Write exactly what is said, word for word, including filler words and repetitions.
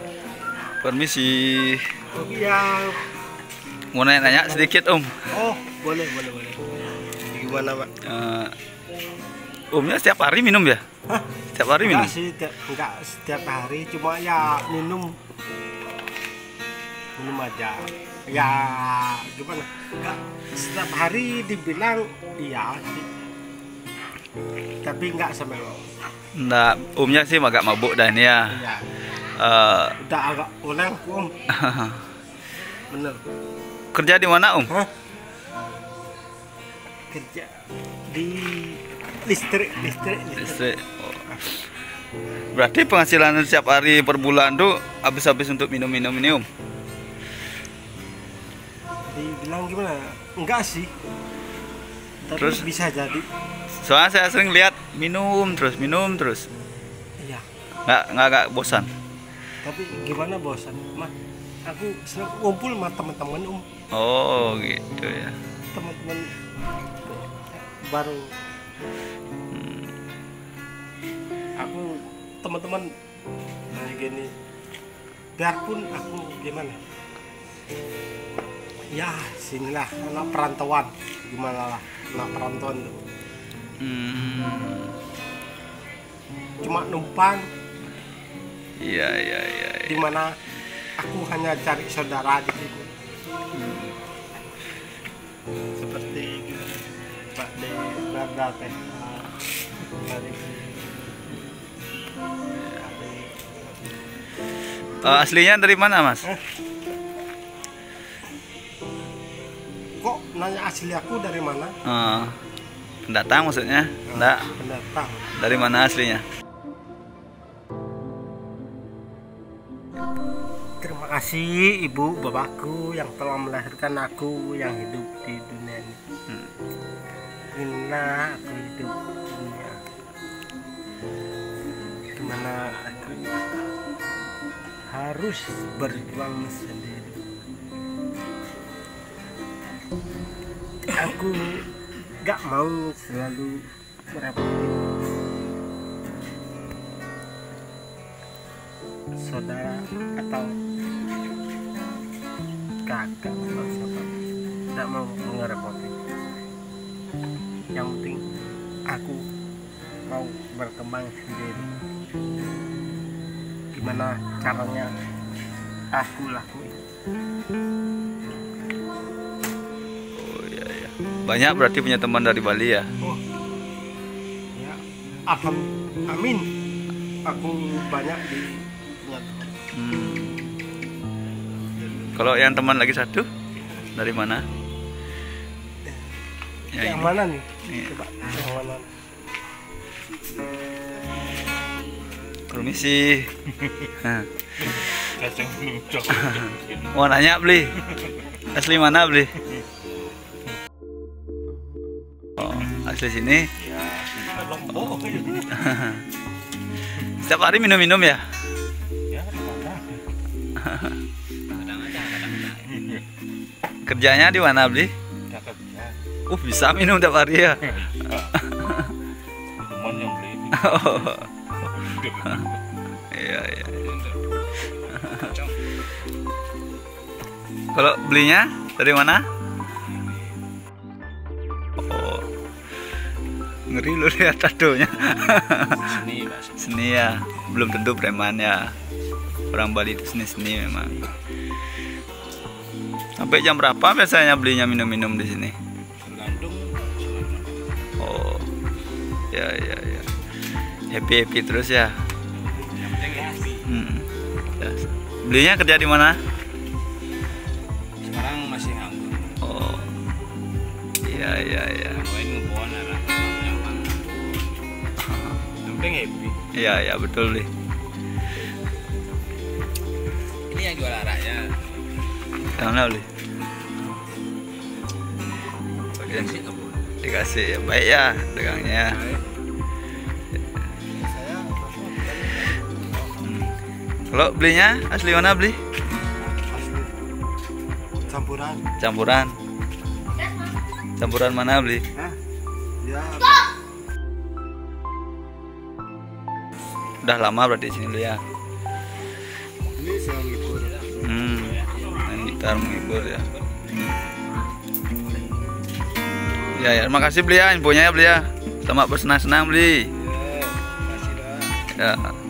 Permisi. Iya. Mau nanya-nanya sedikit Om. Oh, boleh, boleh, boleh. Gimana, Pak? Uh, Omnya setiap hari minum ya? Hah? Setiap hari minum? Enggak sih, enggak, enggak setiap hari, cuma ya minum minum aja. Ya gimana? Enggak setiap hari dibilang iya sih. Tapi enggak sampai lo. Enggak, Omnya sih agak mabuk dah ini ya. Iya. Uh, Udah agak ulang, Om. Bener. Kerja di mana Om? Hah? Kerja di listrik, listrik, listrik. Listrik. Oh. Berarti penghasilan setiap hari per bulan tuh habis-habis untuk minum-minum ini Om? Dibilang gimana? Enggak sih. Tapi Terus? Bisa jadi. Soalnya saya sering lihat minum terus, minum terus. Iya. Nggak, nggak, nggak bosan. Tapi gimana bosan? Mah, aku sering ngumpul sama teman-teman Om. Oh gitu ya. Teman-teman baru. Hmm. Aku teman-teman kayak gini. Biarpun aku gimana? Ya, sinilah anak perantauan. Gimana lah, anak perantauan tuh. Hmm. Cuma numpang. Iya, iya, iya. iya. Dimana aku hanya cari saudara di situ. Hmm. Seperti Pak De Berda teh dari Uh, aslinya dari mana Mas? eh. Kok nanya asli aku dari mana? Uh, pendatang maksudnya? Enggak. Pendatang. Dari mana aslinya? Terima kasih ibu bapakku yang telah melahirkan aku yang hidup di dunia ini. Hmm. Inilah aku hidup di dunia. Gimana aku harus berjuang sendiri. Aku gak mau selalu merepotin saudara atau kakak atau siapa, tidak mau ngerepotin. Yang penting aku mau berkembang sendiri. Gimana caranya aku lakuin. Oh iya, iya. Banyak berarti punya teman dari Bali ya? Oh ya, alhamdulillah, amin. Aku banyak di punya teman. Hmm. Kalau yang teman lagi satu dari mana? Ya, Yang ini. mana nih? Ini. Coba yang mana? Permisi. Mau nanya beli? Asli mana beli? Oh, asli sini. Oh, Setiap hari minum-minum ya? Kerjanya di mana beli? Uh bisa minum tiap hari ya? Teman yang beli. Iya iya. Kalau belinya dari mana? Oh, ngeri lu lihat tatonya. Seni, Pak. Seni ya, belum tentu preman ya. Orang Bali itu seni-seni memang. Sampai jam berapa biasanya belinya minum-minum di sini? Tergantung. Oh, ya ya ya. Happy happy terus ya. Yang penting happy. Hmm. Ya. Belinya kerja di mana? Sekarang masih nganggur. Oh, iya iya iya. Main ngebuan arah nyaman. Yang penting happy. Iya iya betul beli. Ini yang jual araknya. Yang mana beli? Bagian Dikasih ngebun. dikasih ya baik ya dagangnya. Hmm. Kalau belinya asli mana beli? asli campuran. Campuran. Campuran mana beli? Hah? Ya. Udah lama berarti di sini beli ya. ini saya menghibur. Hmm, main gitar menghibur ya. Ya, ya, terima kasih beli ya infonya ya beli ya. Selamat bersenang-senang beli. Ya, makasih Pak. Ya.